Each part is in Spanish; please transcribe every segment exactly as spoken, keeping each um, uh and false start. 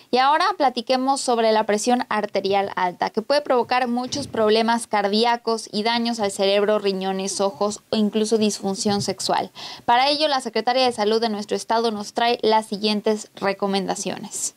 Y ahora platiquemos sobre la presión arterial alta, que puede provocar muchos problemas cardíacos y daños al cerebro, riñones, ojos o incluso disfunción sexual. Para ello, la Secretaría de Salud de nuestro estado nos trae las siguientes recomendaciones.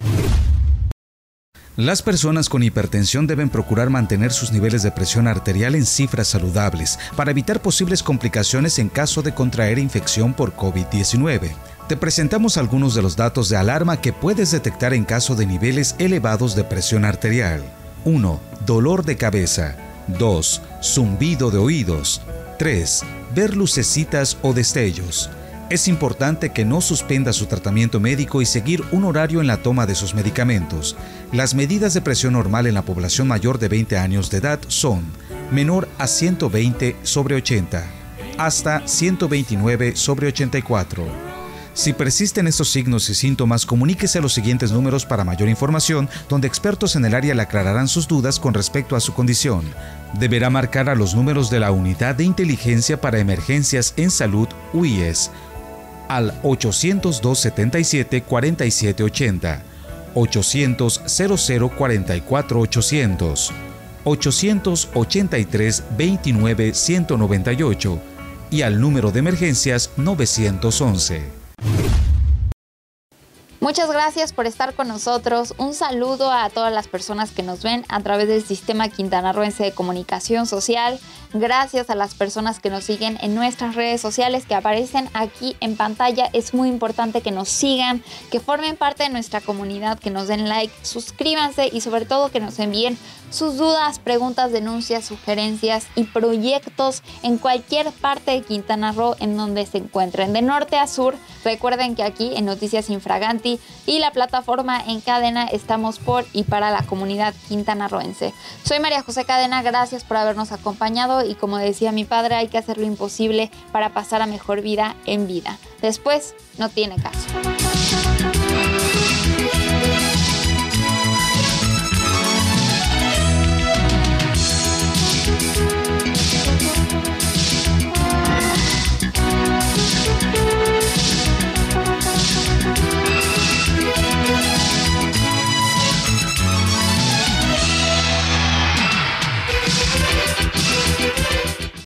Las personas con hipertensión deben procurar mantener sus niveles de presión arterial en cifras saludables para evitar posibles complicaciones en caso de contraer infección por COVID diecinueve. Te presentamos algunos de los datos de alarma que puedes detectar en caso de niveles elevados de presión arterial. uno. Dolor de cabeza. dos. Zumbido de oídos. tres. Ver lucecitas o destellos. Es importante que no suspenda su tratamiento médico y seguir un horario en la toma de sus medicamentos. Las medidas de presión normal en la población mayor de veinte años de edad son menor a ciento veinte sobre ochenta, hasta ciento veintinueve sobre ochenta y cuatro. Si persisten estos signos y síntomas, comuníquese a los siguientes números para mayor información, donde expertos en el área le aclararán sus dudas con respecto a su condición. Deberá marcar a los números de la Unidad de Inteligencia para Emergencias en Salud, U I E S, al ochocientos dos setenta y siete cuarenta y siete ochenta, ochocientos cero cero cuarenta y cuatro ochocientos, ochocientos ochenta y tres veintinueve ciento noventa y ocho y al número de emergencias novecientos once. Muchas gracias por estar con nosotros. Un saludo a todas las personas que nos ven a través del Sistema Quintanarroense de Comunicación Social. Gracias a las personas que nos siguen en nuestras redes sociales que aparecen aquí en pantalla. Es muy importante que nos sigan, que formen parte de nuestra comunidad, que nos den like, suscríbanse y sobre todo que nos envíen sus dudas, preguntas, denuncias, sugerencias y proyectos en cualquier parte de Quintana Roo en donde se encuentren. De norte a sur, recuerden que aquí en Noticias Infraganti y la plataforma En Cadena estamos por y para la comunidad quintanarroense. Soy María José Cadena, gracias por habernos acompañado y como decía mi padre, hay que hacer lo imposible para pasar a mejor vida en vida. Después, no tiene caso.